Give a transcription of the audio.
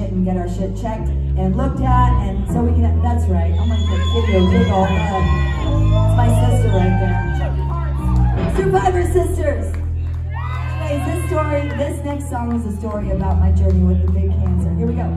shit and get our shit checked and looked at, and so we can, that's right, I'm gonna get video giggle. It's my sister right there. Survivor Sisters! Anyways, this next song is a story about my journey with the big cancer. Here we go.